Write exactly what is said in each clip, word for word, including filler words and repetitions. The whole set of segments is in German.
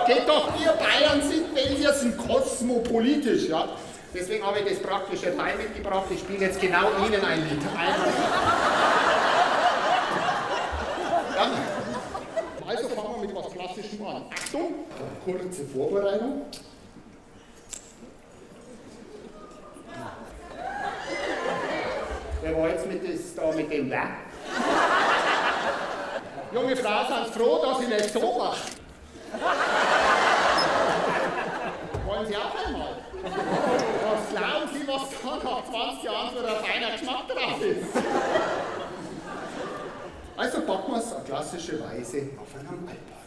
geht doch, wir Bayern sind, wenn wir sind, kosmopolitisch, ja. Deswegen habe ich das praktische Teil mitgebracht. Ich spiele jetzt genau Ihnen ein Lied. Einmal. Dann, also fangen wir mit was Klassischem an. Achtung, kurze Vorbereitung. Wer war jetzt mit, das, da mit dem da? Junge Frau, sind Sie froh, dass ich nicht so mache? Wollen Sie auch einmal? Was glauben Sie, was da nach zwanzig Jahren so ein feiner Geschmack drauf ist? Also packen wir es auf klassische Weise auf einem Altar.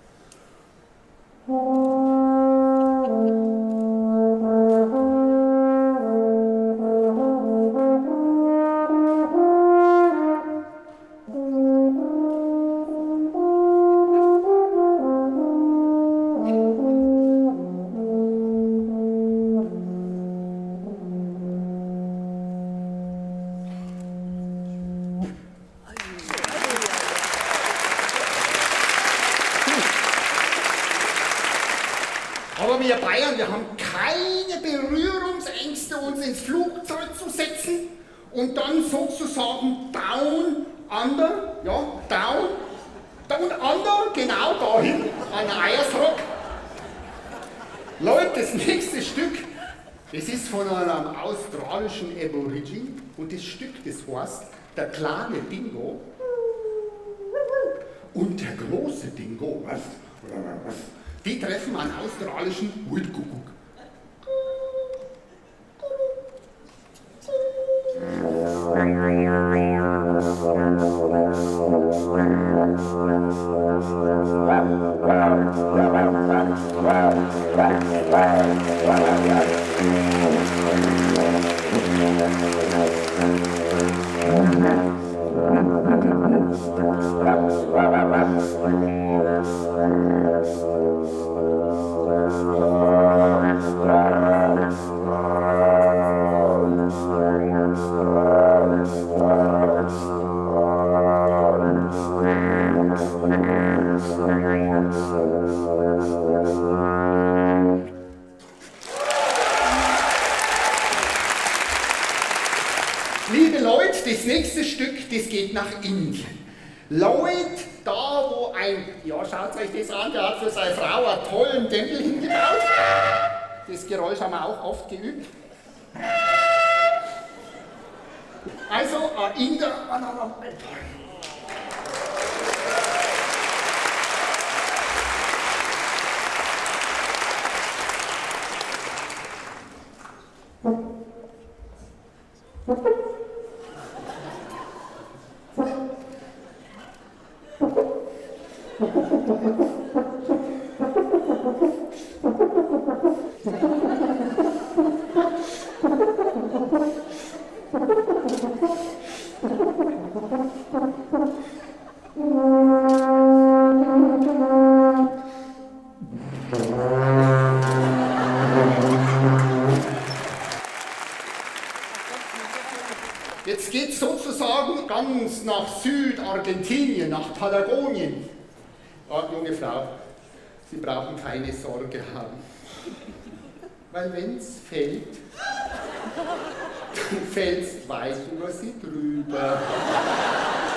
Aber wir Bayern, wir haben keine Berührungsängste, uns ins Flugzeug zu setzen und dann sozusagen down under, ja, down, down under, genau dahin, an Eiersrock. Leute, das nächste Stück, das ist von einem australischen Aborigine und das Stück, das heißt, der kleine Dingo und der große Dingo, was? Die treffen einen australischen Wildkuckuck. Liebe Leute, das nächste Stück, das geht nach Indien. Lloyd, da wo ein, ja schaut euch das an, der hat für seine Frau einen tollen Tempel hingebaut. Das Geräusch haben wir auch oft geübt. Also, ein Inder an einem Altar. Jetzt geht es sozusagen ganz nach Südargentinien, nach Patagonien. Oh, junge Frau, Sie brauchen keine Sorge haben. Weil wenn es fällt, dann fällt es weit über Sie drüber.